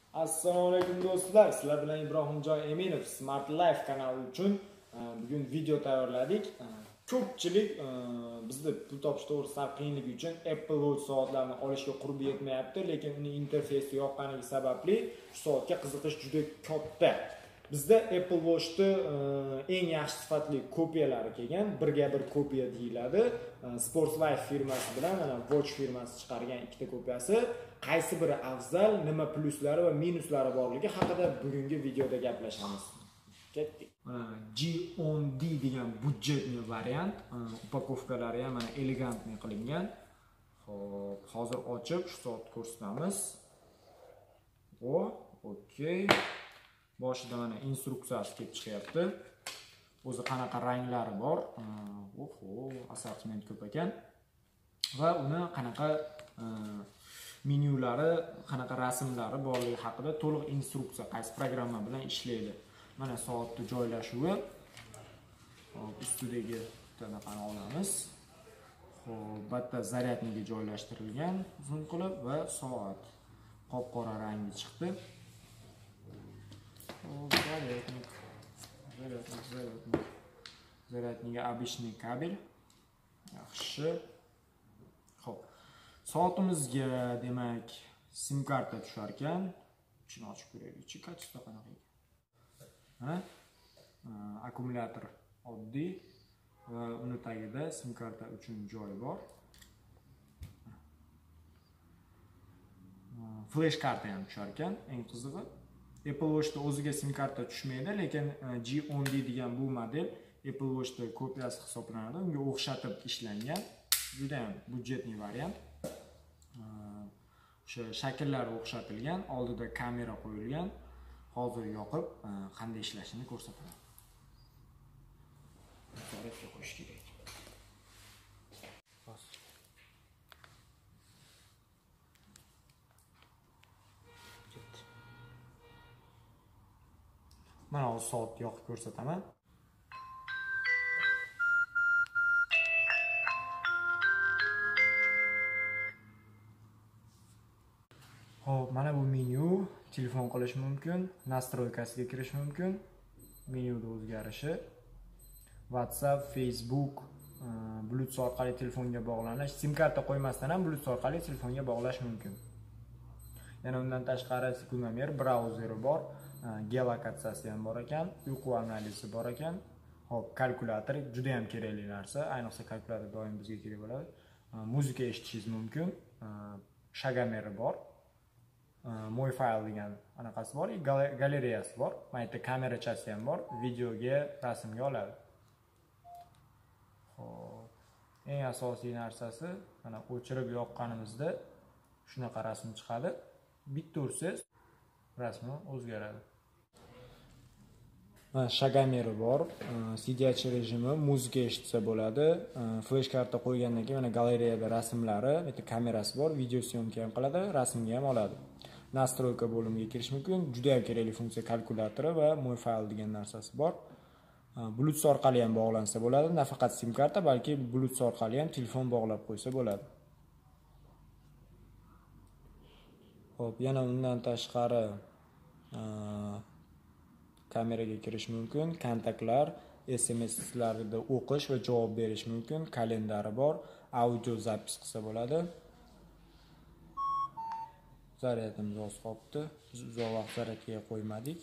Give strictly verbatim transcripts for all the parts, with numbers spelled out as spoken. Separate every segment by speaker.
Speaker 1: Assalomu alaykum do'stlar. Sizlar bilan Ibrohimjon Eminov Smart Life kanali uchun bugun video tayyorladik. Ko'pchilik bizda pul topish to'g'risida qiyinlik uchun Apple Watch soatlarini olishga qurbi yetmayapti, lekin uning interfeysi yoqqanligi sababli shu soatga qiziqish juda katta. Bizda Apple Watch'da eng yaxshi sifatli kopiyalari kelgan, birga bir kopiya deyiladi. Sports Life firmasi bilan mana Watch firmasi chiqargan ikkita kopiyasi. Qaysi biri afzal, nima plyuslari va minuslari borligi haqida bugungi videoda gaplashamiz. Ketdik. G o'n D degan budjetli variant, upakovkalari ham mana elegantli qilingan. Xo'p, hozir ochib shu soatni ko'rsatamiz. O, okey. Boshida mana instruksiyasi kelib chiqyapti. O'zi qanaqa ranglari bor? Oho, assortiment ko'p ekan. Va uni qanaqa menyulari, qanaqa rasmlari borligi haqida to'liq instruksiya, qaysi programma bilan ishlaydi. Mana soatni joylashuvi. Hop, ustidagi tanaqani olamiz. Xo'p, bitta zaryadniga joylashtirilgan uzun qilib va soat qop-qora rangi chiqdi. Zaryadnik, zaryadnik, zaryadnik. Zaryadniga обычный kabel. Yaxshi. Xo'p. Soatimizga demak sim karta tushar ekan. Ichini ochib ko'raylik. Ichi kachista qanaqa ekan? Ha? Akkumulyator oddiy va uni tagida sim karta uchun joy bor. Flash karta ham tushar ekan, eng qizig'i. Apple Watch'da o'ziga sim karta tushmaydi, lekin G o'n D degan bu model Apple Watch'da kopiyasi hisoblanadi. Unga o'xshatib ishlangan. Juda ham budjetli variant. O'sha shakllari o'xshatilgan, oldida kamera qo'yilgan. Hozir yoqib qanday ishlashini ko'rsataman. Zaryadga qo'yish kerak. Bas. Mana hozir soatni yoqib ko'rsataman. Hop, mana bu menyu, telefon qilish mumkin, nastroykasiga kirish mumkin, menyuda o'zgarishi, WhatsApp, Facebook, Bluetooth orqali telefonga bog'lanish, sim karta qo'ymasdan ham Bluetooth orqali telefonga bog'lash mumkin. Yana undan tashqari sekundnomer brauzeri bor, geolokatsiyasi ham bor ekan, uyqu analizi bor ekan. Hop, kalkulyator juda ham kerakli narsa, ayniqsa kalkulyator doim bizga kerak bo'ladi. Muzika eshitishingiz mumkin, shagameri bor. Moy fayl degan anaqasi bor, galereyasi bor. Mana yerda kamerachasi ham bor, videoga, rasmga oladi. Xo'p, eng asosiy narsasi mana o'chirib yoqqanimizda shunaqa rasm chiqadi. Bitta ursangiz rasmi o'zgaradi. Mana shagameri bor, sидячий rejimi, muzika eshitsa bo'ladi. Flash karta qo'ygandan keyin mana galereyada rasmlari, bu yerda kamerasi bor, video syomka ham qiladi, rasmga ham oladi. Nastroyka bo'limiga kirish mumkin. Juda ham kerakli funksiya kalkulyatori va moy fayl degan narsasi bor. Bluetooth orqali ham bog'lansa bo'ladi. Nafaqat sim karta, balki Bluetooth orqali ham telefon bog'lab qo'ysa bo'ladi. Xo'p, yana undan tashqari kameraga kirish mumkin, kontaktlar, S M S'larda o'qish va javob berish mumkin, kalendari bor, audio zapis qilsa bo'ladi. Zaryadimiz oz qolibdi. Biz uzoq vaqt zaryadga qo'ymadik.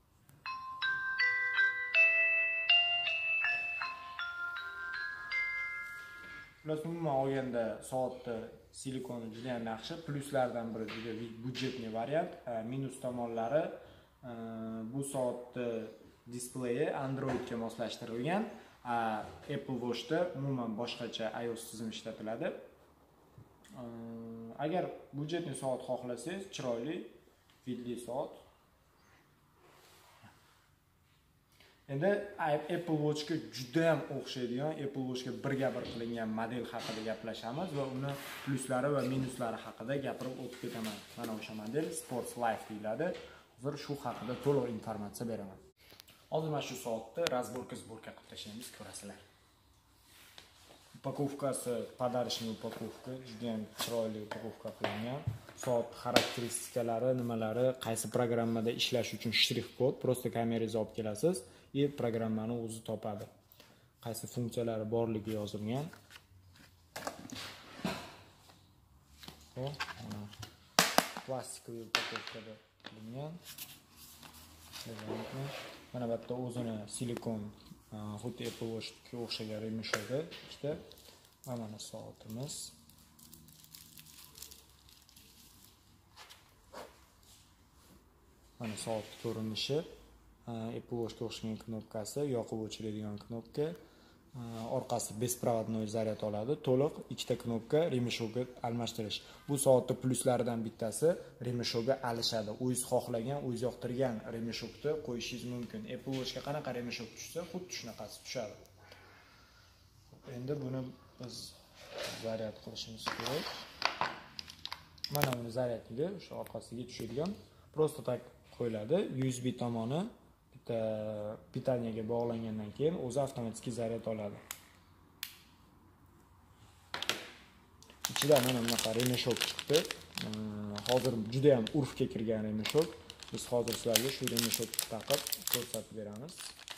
Speaker 1: Plus umuman olganda soatni silikoni juda ham yaxshi. Plyuslardan biri juda budjetli variant. Minus tomonlari bu soatni displeyi Androidga moslashtirilgan. Apple Watch'da umuman boshqacha iOS tizim ishlatiladi. Agar budjetli soat xohlasangiz, chiroyli, vidli soat. Endi Apple Watch'ga juda ham o'xshaydigan, Apple Watch'ga birga bir qilingan model haqida gaplashamiz va uni plyuslari va minuslari haqida gapirib o'tib ketaman. Mana o'sha model Sports Life deyiladi. Hozir shu haqida to'liq informatsiya beraman. Hozir mana shu soatni razborka-zborka qilib tashlaymiz, ko'rasizlar. Upakovkasi, podarishniy upakovka, juda ham chiroyli upakovka qilingan. soat xarakteristikalari, nimalari, qaysi programmada ishlash uchun shtrix kod, prosta kamerangizni olib kelasiz, и programmani o'zi topadi. Qaysi funksiyalari borligi yozilgan. Xo'p, mana plastik upakovkada qilingan. Mana bu yerda o'zini silikon xuddi Apple Watchga o'xshagan remeshog'i ikkita. Mana soatimiz. Mana soat ko'rinishi, Apple Watchga o'xshagan knopkasi, yoqib o'chiradigan knopka, orqasi besprovодной zaryad oladi, to'liq ikkita knopka remeshog'ga almashtirish. Bu soatning pluslaridan bittasi remeshog'ga alishadi. O'zingiz xohlagan, o'zingiz yoqtirgan remeshog'ni qo'yishingiz mumkin. Apple Watchga qanaqa remeshog' tushsa, xuddi shunaqasi tushadi. Endi buni biz zaryad qilishimiz kerak. Mana buni zaryadligi o'sha orqasiga tushadigan, prosta tak qo'yiladi. U S B tomoni bitta pitaniyaga bog'langandan keyin o'zi avtomatik zaryad oladi. Ichida mana bunaqa remeshog chiqdi. Hozir juda ham urfga kirgan remeshog. Biz hozir sizlarga shu remeshog taqib ko'rsatib beramiz.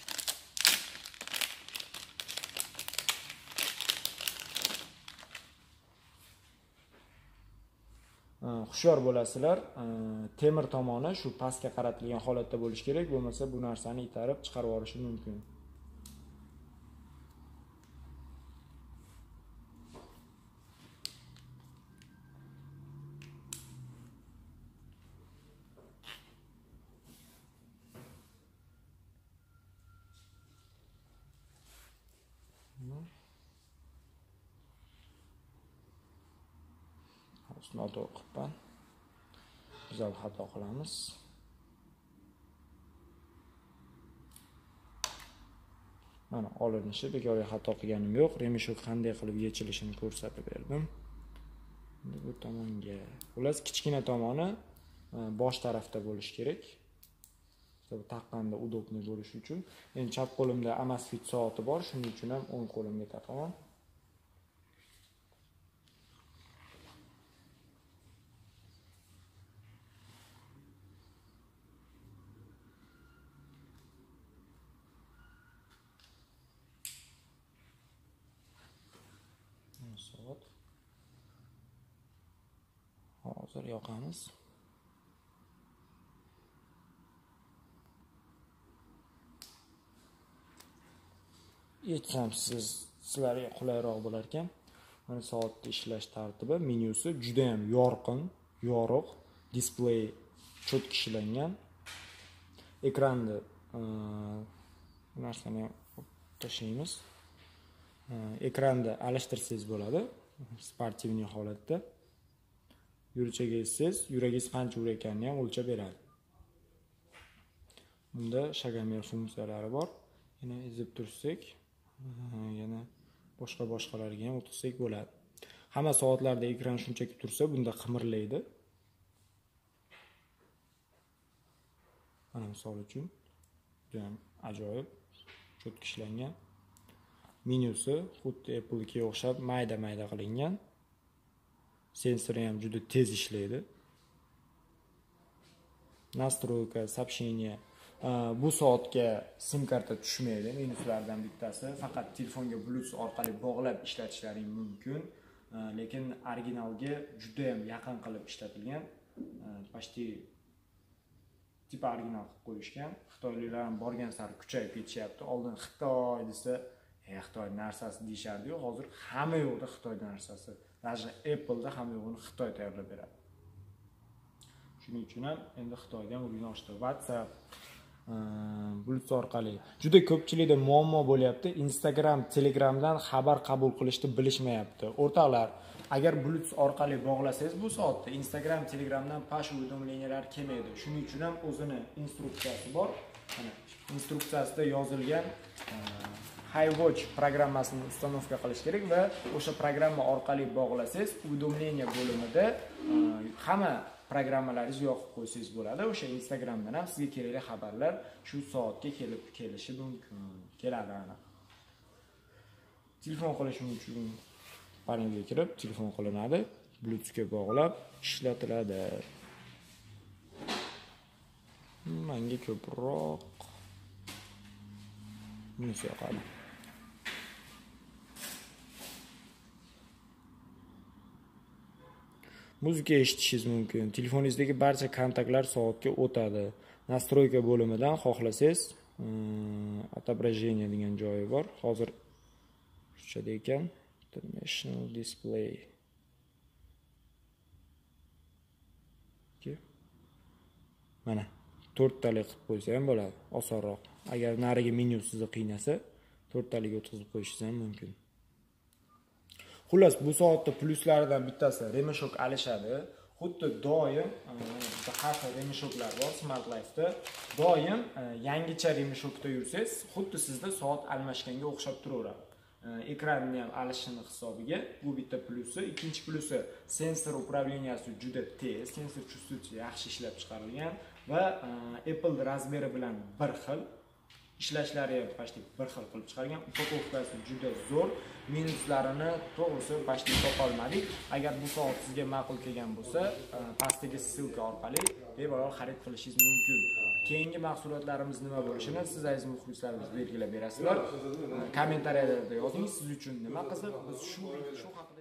Speaker 1: Hushyor bo'lasizlar, temir tomoni shu pastga qaratilgan holatda bo'lish kerak, bo'lmasa bu narsani itarib chiqarib yuborishi mumkin. Noto'g'ri qilibman. Biz ham xato qilamiz. Mana olinishi, bekorga xato qilganim yo'q. Remeshog qanday qilib yechilishini ko'rsatib berdim. Endi bu tomonga. Xullas, kichkina tomoni bosh tarafda bo'lish kerak. Bu taqqanda udobniy bo'lishi uchun. Endi chap qo'limda Amazfit soati bor, shuning uchun ham o'ng qo'limga taqaman. Soat. Hozir yoqamiz. Yechsam siz sizlarga qulayroq bo'lar ekan. Mana soatning ishlash tartibi, menyusi juda ham yorqin, yorug', displey cho'tki ishlangan. Ekranni bu narsani tashlaymiz. Ekranda alishtirsangiz bo'ladi, sportivniy holatda. Yurichaga essiz, yuragingiz qancha urayotganini ham o'lchab beradi. Bunda shagomer funksiyalari bor. Yana ezib tursak, yana boshqa boshqalarga ham o'tqizsak bo'ladi. Hamma soatlarda ekran shunchaki tursa, bunda qimirlaydi. Mana misol uchun, juda ham ajoyib cho'tki ishlangan. Menyusi xuddi Apple'ga o'xshab mayda-mayda qilingan. Sensori ham juda tez ishlaydi. Настройка, сообщение. Bu soatga sim karta tushmaydi. Minuslardan bittasi faqat telefonga Bluetooth orqali bog'lab ishlatishlaring mumkin. Lekin originalga juda ham yaqin qilib ishlatilgan. Почти tipa original qilib qo'yishgan. Xitoyliklar ham borgan sari kuchayib ketishyapti. Oldin Xitoy desa Xitoy narsasi deyishardi-yu, hozir hamma yo'qda Xitoy narsasi. Даже Apple'da hamma yo'g'ini Xitoy tayyorlab beradi. Shuning uchun ham endi Xitoydan o'rganishdi. WhatsApp, Bluetooth orqali juda ko'pchilikda muammo bo'lyapti. Instagram, Telegramdan xabar qabul qilishni bilishmayapti. O'rtoqlar, agar Bluetooth orqali bog'lasangiz bu soatda Instagram, Telegramdan push уведомлениялар kelmaydi. Shuning uchun ham o'zini instruksiyasi bor. Mana instruksiyasida yozilgan iWatch programmasini ustanovka qilish kerak va o'sha programma orqali bog'lasangiz, уведомление bo'limida hamma programmalaringizni yoqib qo'ysangiz bo'ladi. O'sha Instagramdan ham sizga kerakli xabarlar shu soatga kelib kelishi mumkin. Keladi aniq. Telefon qilish uchun panelga kirib telefon qilinadi. Bluetoothga bog'lab ishlatiladi. Menga ko'proq bunisi yoqadi. Muzika eshitishingiz mumkin. Telefoningizdagi barcha kontaktlar soatga o'tadi. Настройка bo'limidan xohlasangiz, отображение degan joyi bor. Hozir ruschada ekan. International display. Mana to'rttali qilib qo'ysa ham bo'ladi, osonroq. Agar nariga menyu sizni qiynasa, to'rttaliga o'tkazib qo'yishingiz ham mumkin. Xullas, bu soatda pluslaridan bittasi remeshok alishadi. Xuddi doim bitta har xil remeshoklar bor Smart Life'da. Doim yangicha remeshokda yursangiz, xuddi sizda soat almashganga o'xshab turaveradi. Ekranni ham alishini hisobiga bu bitta plusi. Ikkinchi plusi, sensor upravleniyasi juda tez, sensor chustuvchi yaxshi ishlab chiqarilgan va Apple razmeri bilan bir xil. Ishlashlari ham почти bir xil qilib chiqargan. Upakovkasi juda zo'r. Minuslarini to'g'risi почти topa olmadik. Agar bu soat sizga ma'qul kelgan bo'lsa, pastdagi ssilka orqali bemalol xarid qilishingiz mumkin. Keyingi mahsulotlarimiz nima bo'lishini siz aziz muxlislarimiz belgilab berasizlar. Kommentariyada yozing, siz uchun nima qiziq, biz shu shu haqida